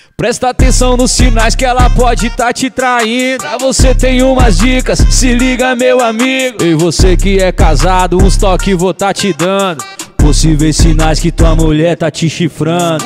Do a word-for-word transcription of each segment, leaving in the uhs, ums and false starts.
Presta atenção nos sinais que ela pode tá te traindo. Pra você tem umas dicas, se liga meu amigo. E você que é casado, uns toques vou tá te dando. Possíveis sinais que tua mulher tá te chifrando.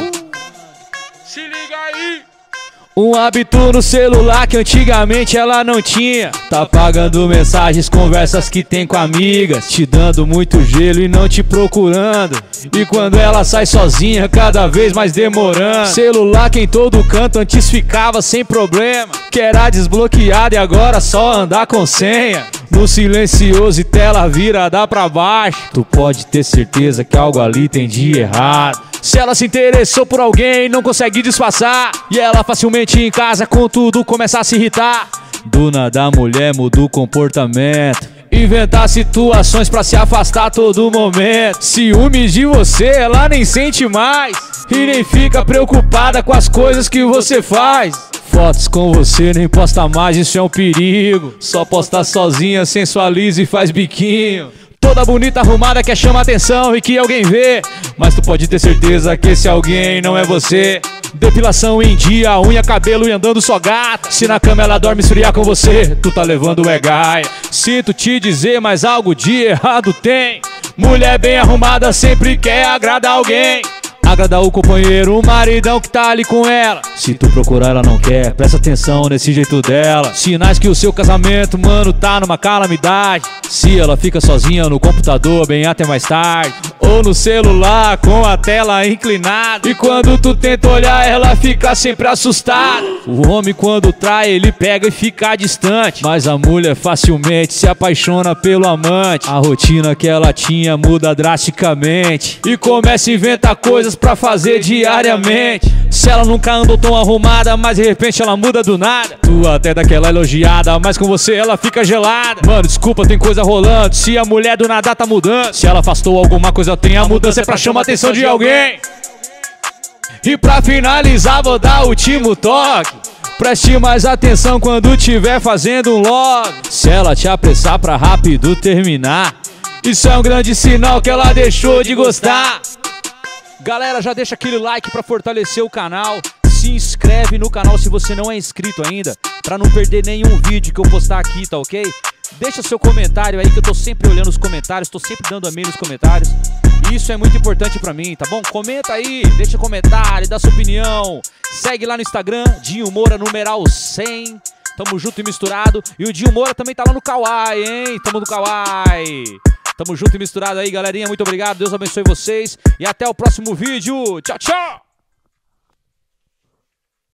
Se liga aí. Um hábito no celular que antigamente ela não tinha. Tá pagando mensagens, conversas que tem com amigas, te dando muito gelo e não te procurando. E quando ela sai sozinha, cada vez mais demorando. Celular que em todo canto antes ficava sem problema, que era desbloqueado e agora só andar com senha. No silencioso e tela virada pra baixo, tu pode ter certeza que algo ali tem de errado. Se ela se interessou por alguém, não consegue disfarçar, e ela facilmente em casa com tudo começa a se irritar. Do nada a mulher muda o comportamento, inventar situações pra se afastar a todo momento. Ciúmes de você ela nem sente mais, e nem fica preocupada com as coisas que você faz. Fotos com você nem posta mais, isso é um perigo. Só posta sozinha, sensualiza e faz biquinho. Toda bonita, arrumada, quer chamar atenção e que alguém vê, mas tu pode ter certeza que esse alguém não é você. Depilação em dia, unha, cabelo e andando só gata. Se na cama ela dorme esfriar com você, tu tá levando é gaia. Sinto te dizer, mas algo de errado tem. Mulher bem arrumada sempre quer agradar alguém. Agradar o companheiro, o maridão que tá ali com ela. Se tu procurar ela não quer, presta atenção nesse jeito dela. Sinais que o seu casamento, mano, tá numa calamidade. Se ela fica sozinha no computador bem até mais tarde, ou no celular com a tela inclinada, e quando tu tenta olhar ela fica sempre assustada. O homem quando trai ele pega e fica distante, mas a mulher facilmente se apaixona pelo amante. A rotina que ela tinha muda drasticamente e começa a inventar coisas pra fazer diariamente. Se ela nunca andou tão arrumada, mas de repente ela muda do nada, tu até daquela elogiada, mas com você ela fica gelada. Mano, desculpa, tem coisa rolando. Se a mulher do nada tá mudando, se ela afastou alguma coisa tem, a mudança é pra chamar a atenção de alguém. E pra finalizar vou dar o último toque. Preste mais atenção quando tiver fazendo um log. Se ela te apressar pra rápido terminar, isso é um grande sinal que ela deixou de gostar. Galera, já deixa aquele like pra fortalecer o canal. Se inscreve no canal se você não é inscrito ainda, pra não perder nenhum vídeo que eu postar aqui, tá ok? Deixa seu comentário aí que eu tô sempre olhando os comentários, tô sempre dando amém nos comentários. E isso é muito importante pra mim, tá bom? Comenta aí, deixa comentário, dá sua opinião. Segue lá no Instagram, Dinho Moura, numeral cem. Tamo junto e misturado. E o Dinho Moura também tá lá no Kawaii, hein? Tamo no Kawaii. Tamo junto e misturado aí, galerinha. Muito obrigado, Deus abençoe vocês. E até o próximo vídeo. Tchau, tchau!